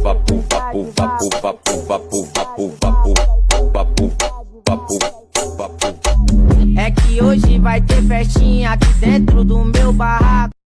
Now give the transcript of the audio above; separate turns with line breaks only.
vapu, vapu, vapu, vapu, vapu, vapu, vapu, vapu, vapu, vapu.
É que hoje vai ter festinha aqui dentro do meu barraco.